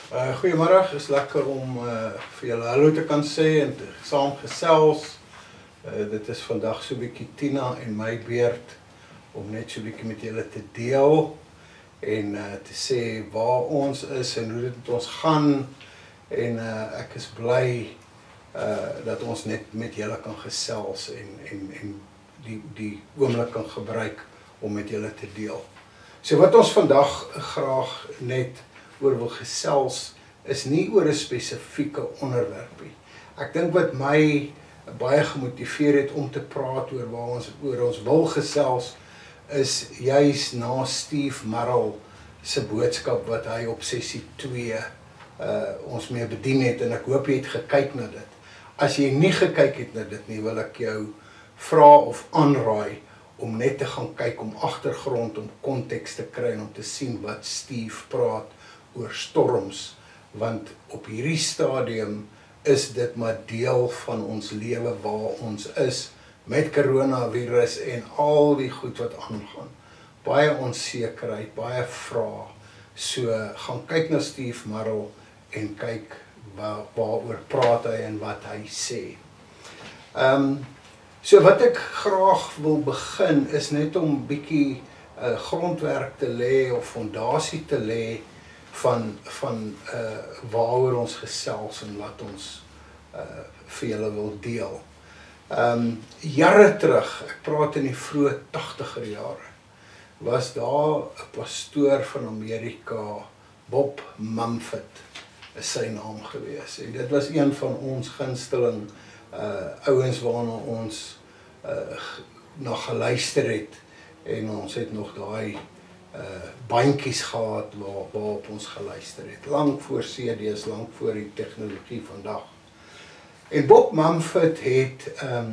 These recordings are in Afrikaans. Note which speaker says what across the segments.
Speaker 1: Goeiemiddag, is lekker om vir julle hallo te kan sê en te saam gesels. Dit is vandag so 'n bietjie Tina en my beurt om net so 'n bietjie met julle te deel en te sê waar ons is en hoe dit met ons gaan. En ek is bly dat ons net met julle kan gesels en die oomblik kan gebruik om met julle te deel. So wat ons vandag graag net oor wil gesels is nie oor 'n spesifieke onderwerp nie. Ek dink wat my baie gemotiveer het om te praat oor waar ons wil gesels is juis na Steve Marrell se boodskap wat hy op sessie 2 ons mee bedien het, en ek hoop jy het gekyk na dit. As jy nie gekyk het na dit nie, wil ek jou vra of aanraai om net te gaan kyk, om agtergrond, om konteks te kry en om te sien wat Steve praat oor storms, want op hierdie stadium is dit maar deel van ons lewe waar ons is met coronavirus en al die goed wat aangaan. Baie onsekerheid, baie vrae. So gaan kyk na Steve Marrell en kyk waaroor praat hy en wat hy sê. So wat ek graag wil begin is net om bietjie grondwerk te lê of fondasie te lê van waaroor ons gesels en wat ons vir julle wil deel. Jare terug, ek praat in die vroeë 80er jare, was daar 'n pastoor van Amerika, Bob Mumford, is sy naam gewees. En dit was een van ons gunsteling ouens waarna ons na geluister het, en ons het nog daai bandjies gehad waarop ons geluister het, lank voor CD's, lank voor die tegnologie vandag. En Bob Mumford het,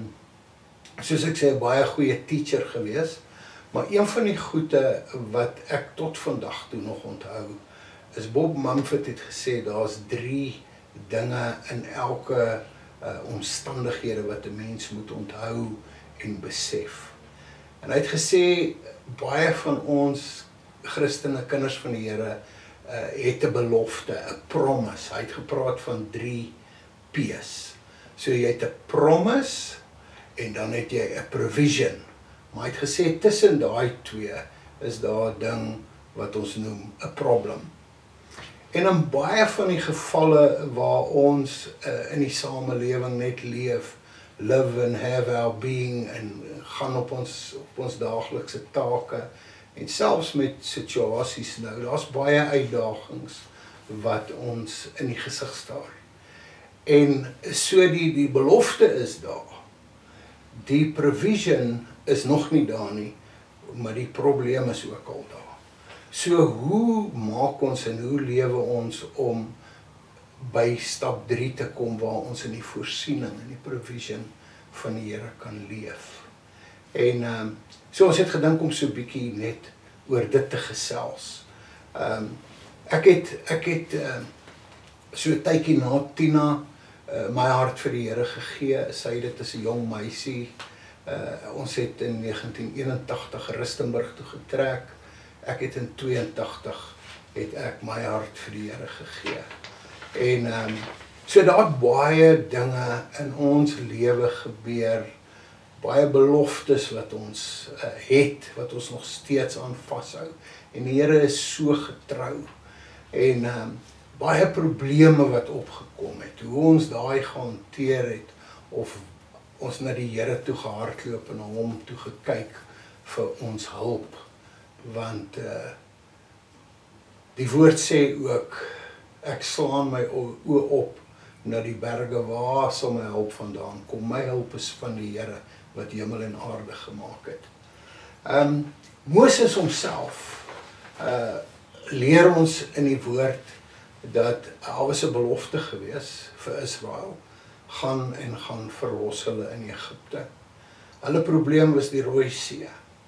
Speaker 1: soos ek sê, baie goeie teacher gewees, maar een van die goede wat ek tot vandag toe nog onthou, is Bob Mumford het gesê, daar's 3 dinge in elke omstandighede wat 'n mens moet onthou en besef. En hy het gesê, baie van ons Christene, kinders van die Here, het 'n belofte, 'n promise. Hy het gepraat van 3 P's. So jy het 'n promise en dan het jy 'n provision. Maar hy het gesê, tussen daai 2 is daar 'n ding wat ons noem 'n problem. En in baie van die gevalle waar ons in die samelewing net live and have our being en gaan op ons daaglikse take en selfs met situasies nou, daar's baie uitdagings wat ons in die gesig staar. En so die belofte is daar. Die provision is nog nie daar nie, maar die probleem is ook al daar. So hoe maak ons en hoe lewe ons om by stap 3 te kom waar ons in die voorsiening en die provision van die Here kan leef? En so ons het gedink om so 'n bietjie net oor dit te gesels. Ek het so 'n tydjie na Tina my hart vir die Here gegee. Sy dit is 'n jong meisie. Ons het in 1981 Rustenburg toe getrek. Ek het in 82 het ek my hart vir die Here gegee. En so daar het baie dinge in ons lewe gebeur, baie beloftes wat ons het, wat ons nog steeds aan vashou. En die Here is so getrou. En baie probleme wat opgekom het, hoe ons daai gehanteer het, of ons na die Here toe gehardloop en na hom toe gekyk vir ons hulp. Want die woord sê ook, ek slaan my oë op na die berge, waar sal my hulp vandaan kom? My hulp is van die Here wat hemel en aarde gemaak het. Moses homself leer ons in die woord dat daar was 'n belofte gewees vir Israel, gaan verlos hulle in Egipte. Hulle probleem was die Rooi See.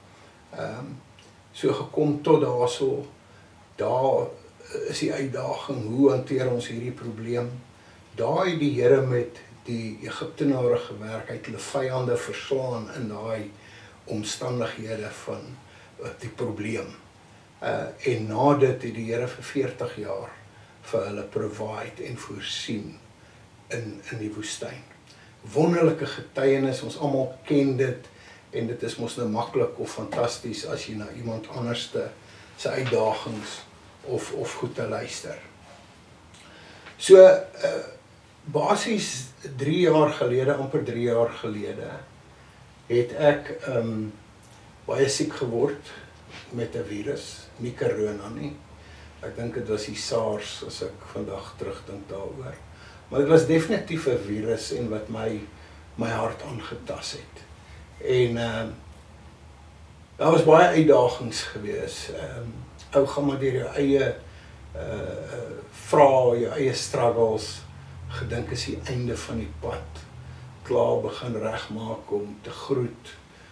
Speaker 1: So gekom tot daarso, daar is die uitdaging, hoe hanteer ons hierdie probleem? Daar het die Here met die Egiptenare gewerk, hy het hulle vyande verslaan in daai omstandighede van die probleem. En na dit het die Here vir 40 jaar vir hulle provide en voorsien in die woestyn. Wonderlike getuienis, ons almal ken dit, en dit is mos nou maklik of fantasties as jy na iemand anderste se uitdagings of goed te luister. So, basies 3 jaar gelede, amper 3 jaar gelede, het ek baie siek geword met 'n virus, nie corona nie. Ek dink dit was die SARS, as ek vandag terugdink daaroor. Maar dit was definitief 'n virus en wat my hart aangetas het. En daar was baie uitdagings gewees. Ou gaan maar deur jou eie vrae, jou eie struggles, gedink is die einde van die pad, klaar begin regmaak om te groet,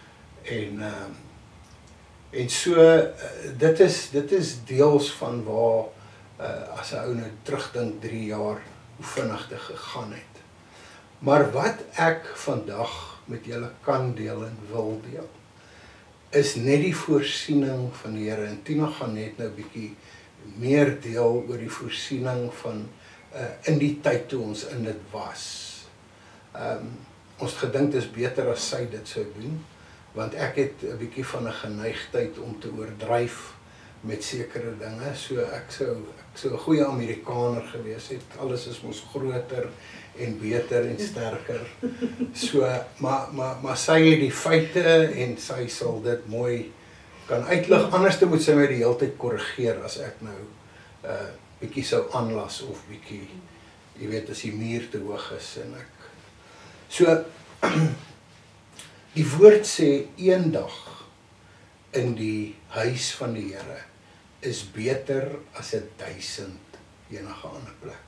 Speaker 1: en so, dit is deels van waar, as 'n ou nou terugdink 3 jaar, hoe vinnig dit gegaan het. Maar wat ek vandag met julle kan deel en wil deel, is net die voorsiening van die Here, en Tina gaan net nou 'n bietjie meer deel oor die voorsiening van in die tyd toe ons in dit was. Ons gedink dit is beter as sy dit sou doen, want ek het 'n bietjie van 'n geneigtheid om te oordryf met sekere dinge, so ek sou 'n goeie Amerikaner gewees het, alles is mos groter en beter en sterker, so, maar sy het die feite en sy sal dit mooi kan uitlig, anders moet sy my die hele tyd korrigeer as ek nou bietjie sou aanlas of bietjie, jy weet, as die muur te hoog is en ek. So, die woord sê eendag in die huis van die Here is beter as 1000 enige ander plek.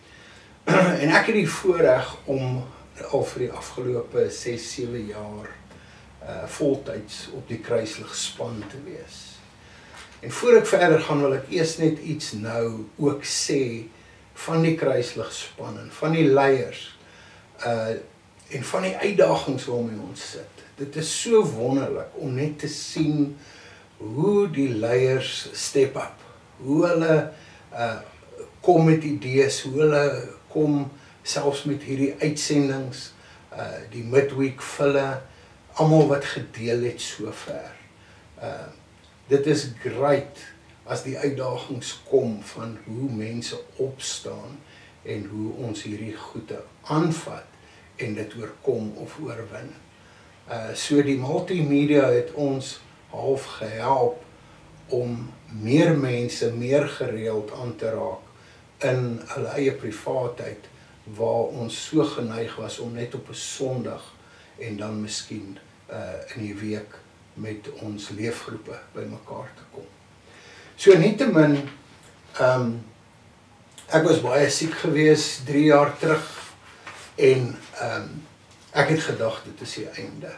Speaker 1: En ek het die voorreg om al vir die afgelope 6-7 jaar voltyds op die kruisligspan te wees. En voor ek verder gaan, wil ek eers net iets nou ook sê van die kruisligspan en van die leiers en van die uitdagings waarmee ons sit. Dit is so wonderlik om net te sien hoe die leiers step up, hoe hulle kom met idees, hoe hulle kom selfs met hierdie uitsendings, die midweek vulle, almal wat gedeel het sover. Dit is great as die uitdagings kom van hoe mense opstaan en hoe ons hierdie goede aanvat en dit oorkom of oorwin. So die multimedia het ons half gehelp om meer mense meer gereeld aan te raak in hulle eie privaatheid, waar ons so geneig was om net op 'n Sondag en dan miskien in die week met ons leefgroepe bymekaar te kom. So nietemin, ek was baie siek gewees 3 jaar terug en ek het gedag dit is die einde.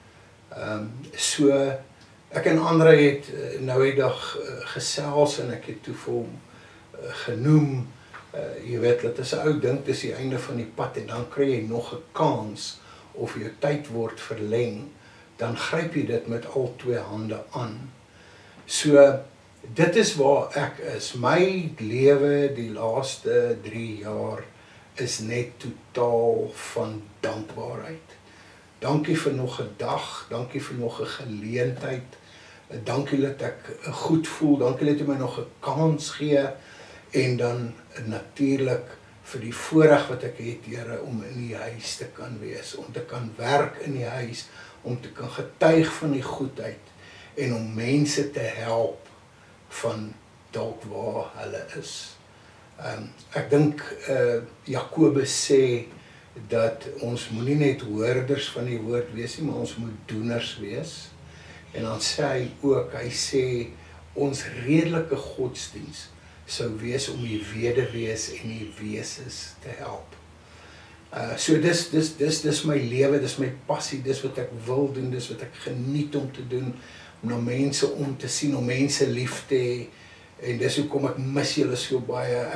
Speaker 1: So ek en Andre het nou die dag gesels en ek het toe vir hom genoem, jy weet, dat as 'n ou dink dis die einde van die pad en dan kry jy nog 'n kans of jou tyd word verleng, dan gryp jy dit met al 2 hande aan. So dit is waar ek is. My lewe die laaste 3 jaar is net totaal van dankbaarheid. Dankie vir nog 'n dag, dankie vir nog 'n geleentheid, dankie dat ek goed voel, dankie dat jy my nog 'n kans gee, en dan natuurlik vir die voorreg wat ek het, Here, om in die huis te kan wees, om te kan werk in die huis, om te kan getuig van die goedheid, en om mense te help van dalk waar hulle is. Ek dink Jakobus sê dat ons moenie net hoorders van die woord wees nie, maar ons moet doeners wees. En dan sê hy ook, hy sê ons redelike godsdiens sou wees om die weduwees en die weeses te help. So dis my lewe, dis my passie, dis wat ek wil doen, dis wat ek geniet om te doen, om na mense om te sien, om mense lief te hê, en dis hoekom ek mis julle so baie.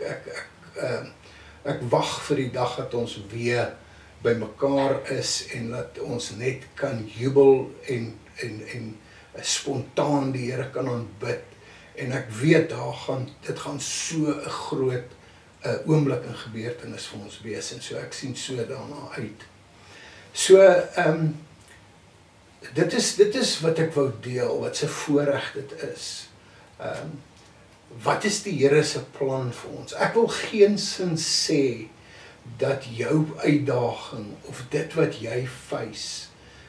Speaker 1: Ek wag vir die dag dat ons weer by mekaar is en dat ons net kan jubel en spontaan die Here kan aanbid En ek weet dit gaan so 'n groot oomblik en gebeurtenis vir ons wees, en so ek sien so daarna uit. So, dit is wat ek wou deel, wat se voorreg dit is. Wat is die Here se plan vir ons? Ek wil geensins sê dat jou uitdaging of dit wat jy face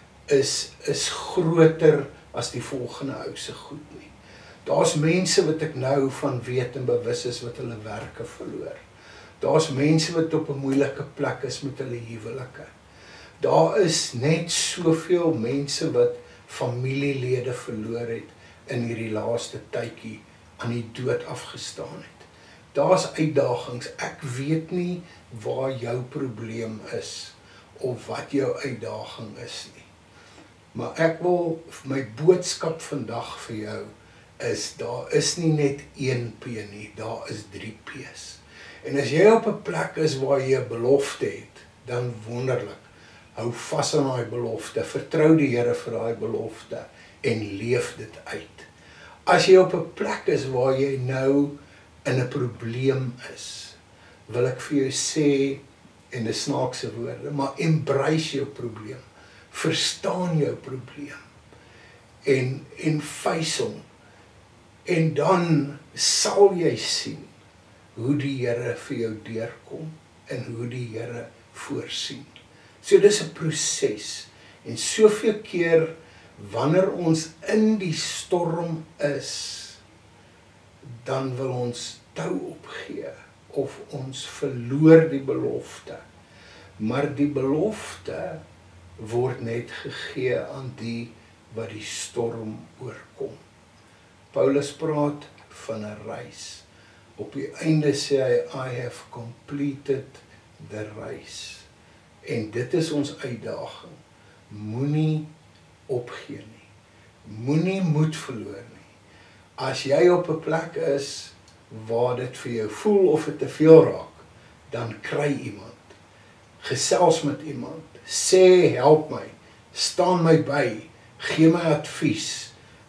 Speaker 1: is groter as die volgende ou se goed nie. Daar's mense wat ek nou van weet en bewus is wat hulle werke verloor. Daar's mense wat op 'n moeilike plek is met hulle huwelike. Daar is net soveel mense wat familielede verloor het in hierdie laaste tydjie aan die dood afgestaan het. Daar's uitdagings. Ek weet nie waar jou probleem is of wat jou uitdaging is nie. Maar ek wil, my boodskap vandag vir jou is, daar is nie net 1 P nie, daar is 3 P's. En as jy op 'n plek is waar jy 'n belofte het, dan wonderlik. Hou vas aan daai belofte, vertrou die Here vir daai belofte en leef dit uit. As jy op 'n plek is waar jy nou in 'n probleem is, wil ek vir jou sê, en dis snaakse woorde, maar embrace jou probleem. Verstaan jou probleem en face hom. En dan sal jy sien hoe die Here vir jou deurkom en hoe die Here voorsien. So dis 'n proses. En soveel keer wanneer ons in die storm is, dan wil ons tou opgee of ons verloor die belofte. Maar die belofte word net gegee aan die wat die storm oorkom. Paulus praat van 'n reis. Op die einde sê hy, I have completed the race. En dit is ons uitdaging. Moenie opgee nie. Moenie moed verloor nie. As jy op 'n plek is waar dit vir jou voel of dit te veel raak, dan kry iemand. Gesels met iemand. Sê, help my. Staan my by. Gee my advies.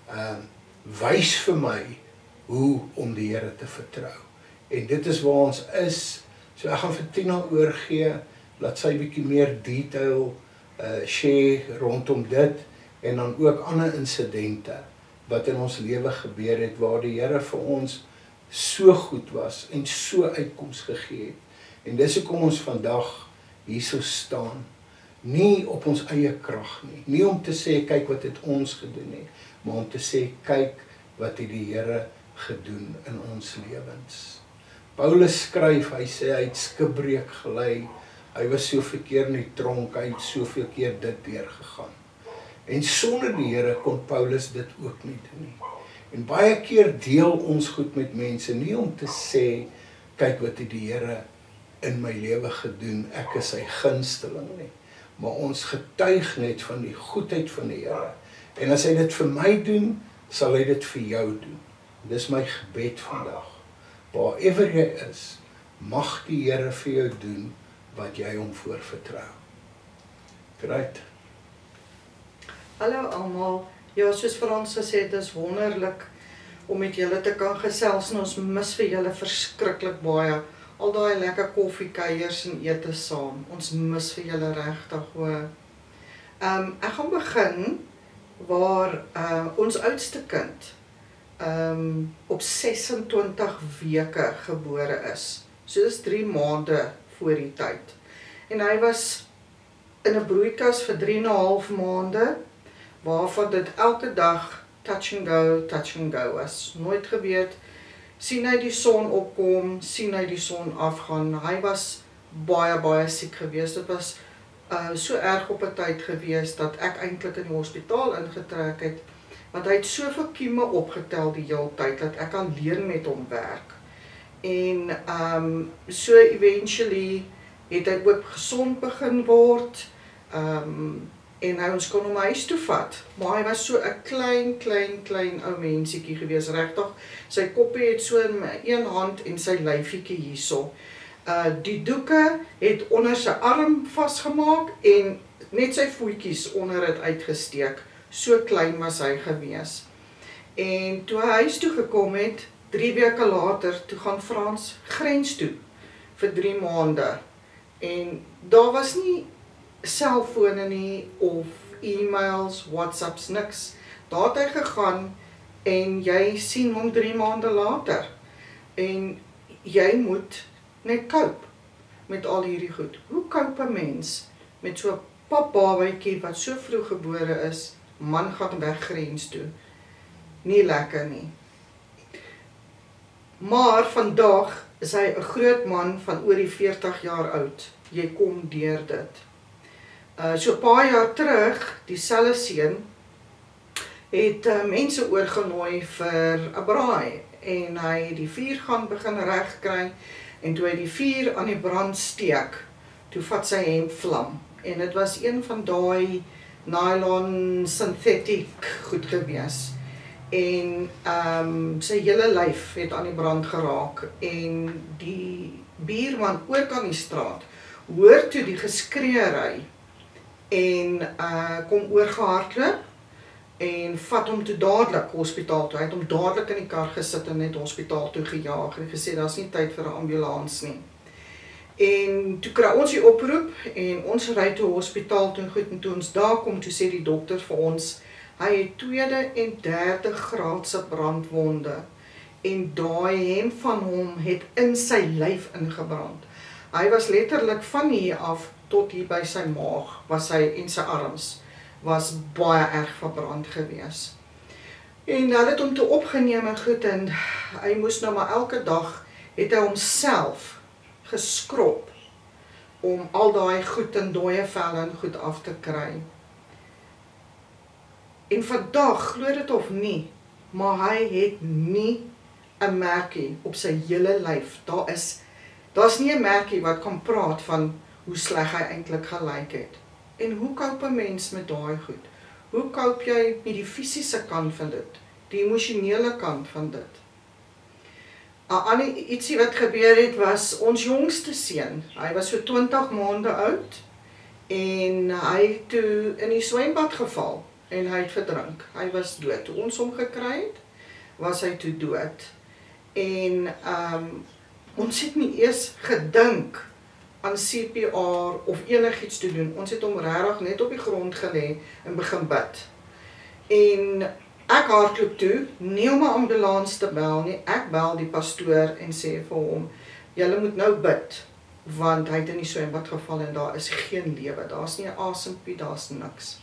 Speaker 1: Wys vir my hoe om die Here te vertrou. En dit is waar ons is. So ek gaan vir Tina oorgee, laat sy bietjie meer detail share rondom dit, en dan ook ander insidente wat in ons lewe gebeur het, waar die Here vir ons so goed was en so uitkoms gegee het. En dis hoekom ons vandag hierso staan. Nie op ons eie krag nie. Nie om te sê, kyk wat het ons gedoen nie, maar om te sê, kyk wat het die Here gedoen in ons lewens. Paulus skryf, hy sê, hy het skipbreek gelei, hy was soveel keer in die tronk, hy het soveel keer dit deurgegaan. En sonder die Here kon Paulus dit ook nie doen nie. En baie keer deel ons goed met mense, nie om te sê, kyk wat het die Here in my lewe gedoen, ek is sy gunsteling nie. Maar ons getuig net van die goedheid van die Here. En as hy dit vir my doen, sal hy dit vir jou doen. Dis my gebed vandag. Waarever jy is, mag die Here vir jou doen wat jy hom voor vertrou. Great.
Speaker 2: Hallo almal. Ja, soos Frans gesê het, dis wonderlik om met julle te kan gesels, en ons mis vir julle verskriklik baie. Al daai lekker koffiekuiers en ete saam. Ons mis vir julle regtig hoor. Ek gaan begin waar ons oudste kind op 26 weke gebore is. So dis 3 maande voor die tyd. En hy was in 'n broeikas vir 3,5 maande, waarvan dit elke dag touch and go was. Nooit geweet, sien hy die son opkom, sien hy die son afgaan. Hy was baie siek geweest. Dit was so erg op 'n tyd geweest dat ek eintlik in die hospitaal ingetrek het, want hy het soveel kieme opgetel die hele tyd dat ek alleen met hom werk. En so eventually het hy ook gesond begin word, en hy ons kon hom huis toe vat. Maar hy was so 'n klein ou mensiekie gewees, regtig. Sy koppie het so in een hand en sy lyfietjie hierso. Die doeke het onder sy arm vasgemaak en net sy voetjies onder dit uitgesteek. So klein was hy gewees. En toe hy huis toe gekom het, 3 weke later, toe gaan Frans grens toe vir 3 maande. En daar was nie selfone nie of e-mails, WhatsApps, niks. Daar het hy gegaan en jy sien hom 3 maande later. En jy moet net cope met al hierdie goed. Hoe cope 'n mens met so 'n papbabatjie wat so vroeg gebore is, man gaan weg grens toe? Nie lekker nie. Maar vandag is hy 'n groot man van oor die 40 jaar oud. Jy kom deur dit. So 'n paar jaar terug, dieselfde seun het mense oorgenooi vir 'n braai en hy het die vuur gaan begin regkry en toe hy die vuur aan die brand steek, toe vat sy hemp vlam en dit was een van daai nylon synthetic goed gewees en sy hele lyf het aan die brand geraak en die buurman oorkant die straat hoor toe die geskreeuery en kom oorgehardloop en vat hom toe dadelik hospitaal toe. Hy het hom dadelik in die kar gesit en net hospitaal toe gejaag en gesê daar's nie tyd vir 'n ambulans nie. En toe kry ons die oproep en ons ry toe hospitaal toe goed en toe ons daar kom toe sê die dokter vir ons hy het 2de en 3de graadse brandwonde en daai hemp van hom het in sy lyf ingebrand. Hy was letterlik van hier af tot hier by sy maag was hy en sy arms was baie erg verbrand gewees. En hulle het hom toe opgeneem en goed en hy moes nou maar elke dag het hy homself geskrob om al daai goed en dooie velle en goed af te kry. En vandag, glo dit of nie, maar hy het nie 'n merkie op sy hele lyf. Daar's nie 'n merkie wat kan praat van hoe sleg hy eintlik gelyk het. En hoe cope 'n mens met daai goed? Hoe cope jy met die fisiese kant van dit, die emosionele kant van dit? 'n ander ietsie wat gebeur het was ons jongste seun. Hy was so 20 maande oud en hy het toe in die swembad geval en hy het verdrink. Hy was dood. Toe ons hom gekry het, was hy toe dood. En ons het nie eers gedink aan CPR of enigiets te doen. Ons het hom regtig net op die grond gelê en begin bid. En ek hardloop toe, nie om 'n ambulans te bel nie, ek bel die pastoor en sê vir hom, julle moet nou bid, want hy het in die swembad geval en daar is geen lewe, daar's nie 'n asempie, daar's niks.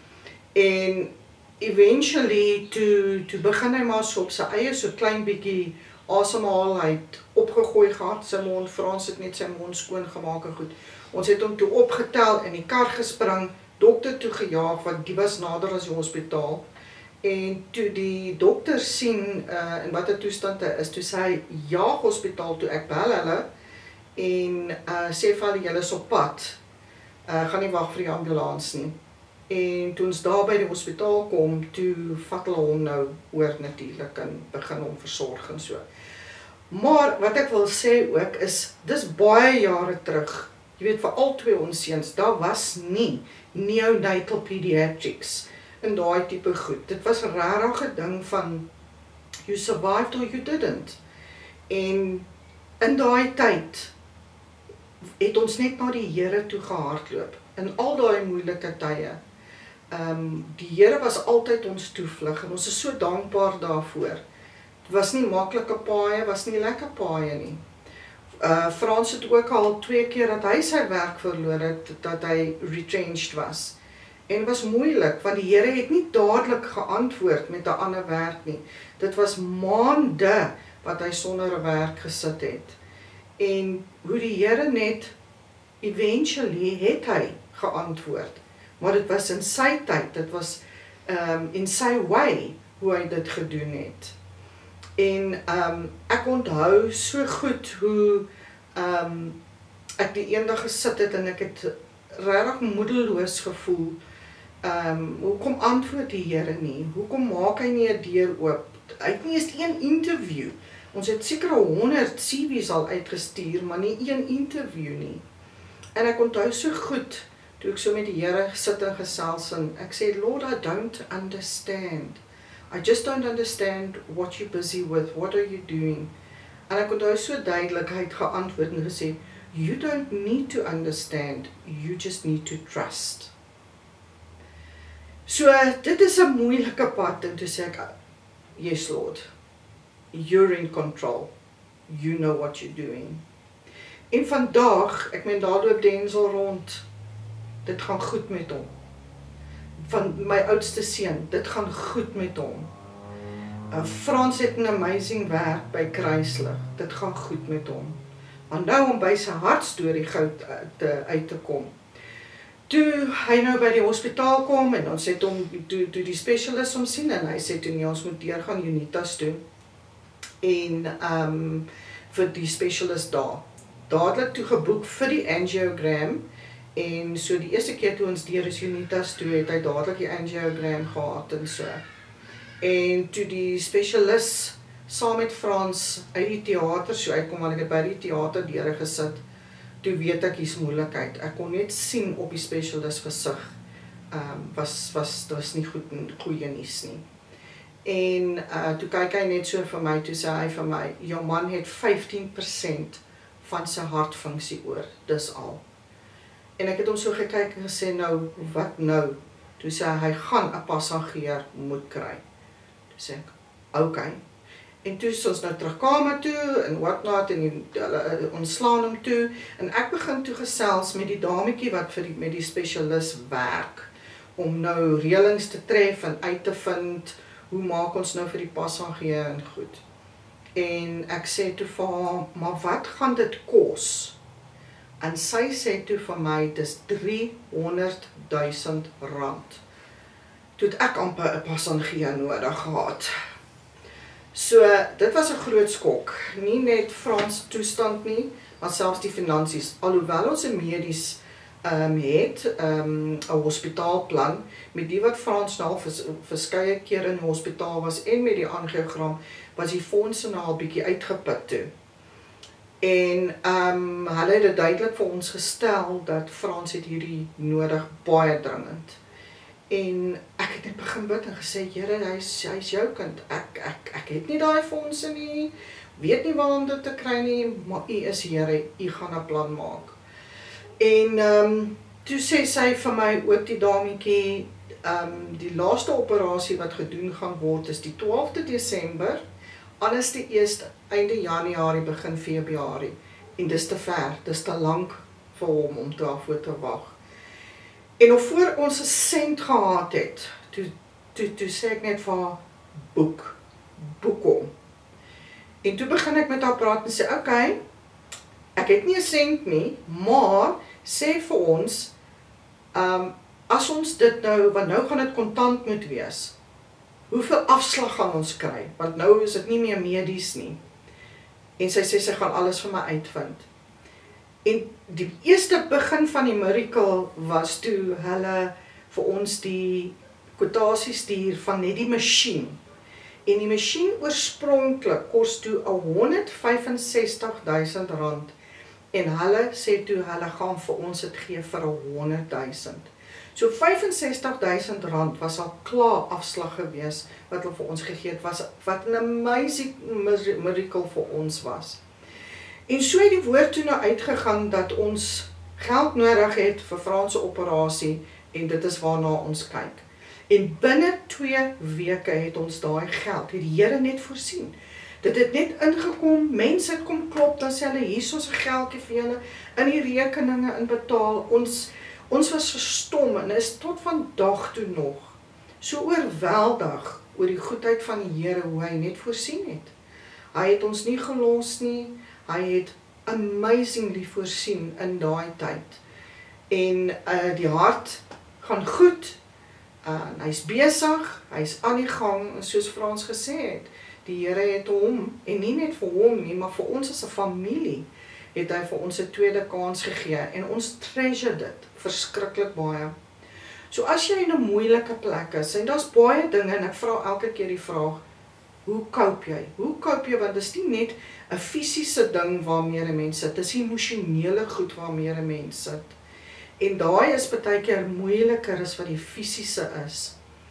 Speaker 2: En eventually, toe begin hy maar so op sy eie so klein bietjie asemhaal, hy het opgegooi gehad, sy mond, Frans het net sy mond skoon gemaak en goed. Ons het hom toe opgetel, in die kar gespring, dokter toe gejaag, want die was nader as die hospitaal. En toe die dokter sien in watter toestand hy is, toe sê hy, jaag hospitaal toe, ek bel hulle, en sê vir hulle, julle is op pad, gaan nie wag vir die ambulans nie. En toe ons daar by die hospitaal kom, toe vat hulle hom nou oor natuurlik en begin hom versorg en so. Maar wat ek wil sê ook is, dis baie jare terug, jy weet vir al twee ons seuns, daar was nie neonatal pediatrics en daai tipe goed. Dit was regtig 'n ding van you survived or you didn't. En in daai tyd het ons net na die Here toe gehardloop in al daai moeilike tye. Die Here was altyd ons toevlug en ons is so dankbaar daarvoor. Dit was nie maklike paaie, was nie lekker paaie nie. Frans het ook al 2 keer dat hy sy werk verloor het, dat hy retrenched was. En was moeilik, want die Here het nie dadelik geantwoord met 'n ander werk nie. Dit was maande wat hy sonder 'n werk gesit het. En hoe die Here net, eventually het hy geantwoord. Maar dit was in sy tyd, dit was in sy way, hoe hy dit gedoen het. En ek onthou so goed hoe ek die eendag gesit het en ek het regtig moedeloos gevoel. Hoekom antwoord die Here nie? Hoekom maak hy nie 'n deur oop? Hy het nie eens een interview. Ons het seker 100 CV's al uitgestuur, maar nie een interview nie. En ek onthou so goed, toe ek so met die Here sit en gesels en ek sê, Lord, I don't understand. I just don't understand what you're busy with. What are you doing? En ek onthou so duidelik, hy het geantwoord en gesê, you don't need to understand, you just need to trust. So, dit is 'n moeilike pad, en toe sê ek, yes Lord, you're in control, you know what you're doing. En vandag, ek meen daar loop Denzel rond, dit gaan goed met hom. Van my oudste seun, dit gaan goed met hom. Frans het 'n amazing werk by Kruislig, dit gaan goed met hom. Maar nou om by sy hartstorie goud uit te kom. Toe hy nou by die hospitaal kom en ons het hom toe die specialist hom sien en hy sê toe nee, ons moet deurgaan Unitas toe. En vir die specialist daar. Dadelik toe geboek vir die angiogram. En so die eerste keer toe ons deur is Unitas toe, het hy dadelik die angiogram gehad en so. En toe die specialist saam met Frans uit die theater so uitkom, want ek het by die theater deure gesit, toe weet ek hier's moeilikheid. Ek kon net sien op die specialist gesig, was nie goeie nuus nie. En toe kyk hy net so vir my, toe sê hy vir my, jou man het 15% van sy hartfunksie oor, dis al. En ek het hom so gekyk en gesê, nou, wat nou? Toe sê hy gaan 'n passagier moet kry. Toe sê ek, okay. En toe is ons nou terug kamer toe, en whatnot, en hulle ontslaan hom toe, en ek begin toe gesels met die dametjie wat met die specialist werk, om nou reëlings te tref en uit te vind, hoe maak ons nou vir die passagier en goed. En ek sê toe vir haar, maar wat gaan dit kos? En sy sê toe vir my, dis 300.000 rand. Toe het ek amper 'n passagier nodig gehad. So, dit was 'n groot skok. Nie net Frans toestand nie, maar selfs die finansies. Alhoewel ons 'n medies het, 'n hospitaalplan, met die wat Frans nou verskeie keer in die hospitaal was, en met die angiogram, was die fondse nou al bietjie uitgeput toe. En hulle het dit duidelik vir ons gestel, dat Frans het hierdie nodig, baie dringend. En ek het net begin bid en gesê, Here, hy's jou kind, ek het nie daai fondse nie, weet nie waar om dit te kry nie, maar U is Here, U gaan 'n plan maak. En toe sê sy vir my, ook die dametjie, die laaste operasie wat gedoen gaan word, is die 12de Desember, anders die eerste, einde Januarie, begin Februarie, en dis te ver, dis te lank vir hom om daarvoor te wag. En nog voor ons 'n sent gehad het, toe sê ek net vir haar, boek hom. En toe begin ek met haar praat en sê, okay, ek het nie 'n sent nie, maar sê vir ons, as ons dit nou, want nou gaan dit kontant moet wees, hoeveel afslag gaan ons kry? Want nou is dit nie meer medies nie. En sy sê, sy gaan alles vir my uitvind. En die eerste begin van die miracle was toe hulle vir ons die kwotasie stuur van net die masjien. En die masjien oorspronklik kos toe 165.000 rand. En hulle sê toe, hulle gaan vir ons dit gee vir 100.000. So 65.000 rand was al klaar afslag gewees, wat hulle vir ons gegee het, wat 'n amazing miracle vir ons was. En so het die woord toe nou uitgegaan, dat ons geld nodig het vir Frans se operasie, en dit is waarna ons kyk. En binne 2 weke het ons daai geld, het die Here net voorsien. Dit het net ingekom, mense het kom klop, dan sê hulle, hier is ons geldjie vir julle, in die rekeninge inbetaal. Ons was verstom, en is tot vandag toe nog so oorweldig oor die goedheid van die Here, hoe hy net voorsien het. Hy het ons nie gelos nie, hy het amazingly voorsien in daai tyd. En die hart gaan goed, hy's besig, hy's aan die gang, en soos Frans gesê het, die Here het hom, en nie net vir hom nie, maar vir ons as 'n familie, het hy vir ons 'n tweede kans gegee, en ons treasure dit, verskriklik baie. So as jy in 'n moeilike plek is, en daar's baie dinge, en ek vra elke keer die vraag, hoe koop jy? Hoe koop jy, want dit is nie net 'n fisiese ding waarmee 'n mens sit, dit is emosionele goed waarmee 'n mens sit. En daai is baie keer moeiliker as wat die fisiese is.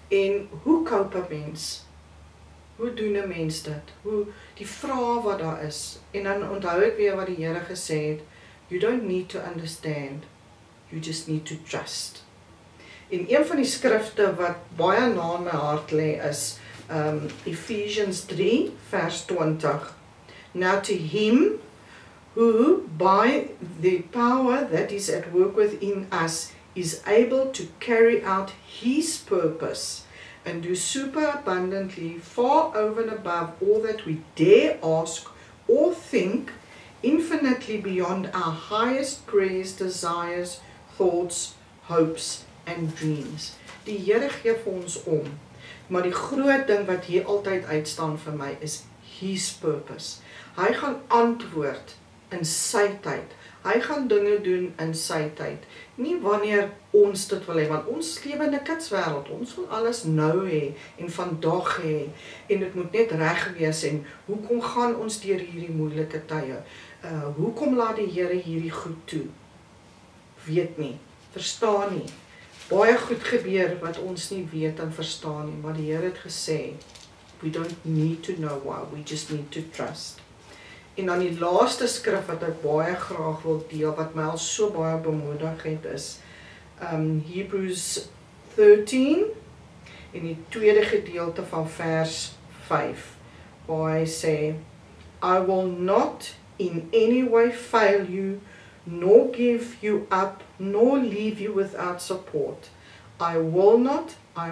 Speaker 2: En hoe koop 'n mens? Hoe doen 'n mens dit? Hoe die vrae wat daar is. En dan onthou ek weer wat die Here gesê het, you don't need to understand, you just need to trust. En een van die skrifte wat baie na in my hart lê is Ephesians 3 vers 20. Now to him who by the power that is at work within us is able to carry out his purpose and do superabundantly far over and above all that we dare ask or think, infinitely beyond our highest prayers, desires, thoughts, hopes and dreams. Die Here gee vir ons om, maar die groot ding wat hier altyd uitstaan vir my is his purpose. Hy gaan antwoord in sy tyd. Hy gaan dinge doen in sy tyd. Nie wanneer ons dit wil hê, want ons lewe in 'n kitswêreld. Ons wil alles nou hê en vandag hê en dit moet net reg wees en hoekom gaan ons deur hierdie moeilike tye? Hoekom laat die Here hierdie goed toe? Weet nie, verstaan nie. Baie goed gebeur wat ons nie weet en verstaan nie, maar die Here het gesê, we don't need to know why, we just need to trust. En dan die laaste skrif wat ek baie graag wil deel, wat my al so baie bemoedig het, is Hebrews 13, en die tweede gedeelte van vers 5, waar hy sê, I will not in any way fail you, nor give you up, nor leave you without support. I will not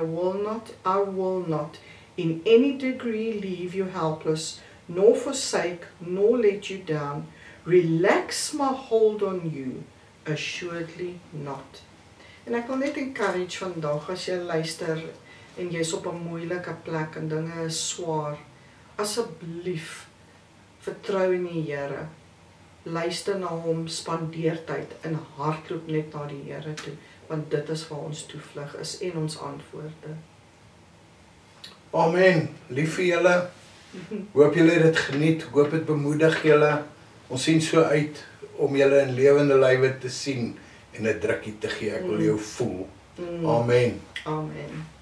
Speaker 2: in any degree leave you helpless, nor forsake, nor let you down. Relax my hold on you, assuredly not. En ek wil net encourage vandag, as jy luister, en jy's op 'n moeilike plek, en dinge is swaar, asseblief, vertrou in die Here. Luister na hom, spandeer tyd, en hardloop net na die Here toe, want dit is waar ons toevlug is, en ons antwoorde.
Speaker 1: Amen, lief vir julle. Hoop julle het dit geniet, hoop het bemoedig julle. Ons sien so uit om julle in lewende lywe te sien en 'n drukkie te gee. Ek wil jou voel. Amen.
Speaker 2: Amen.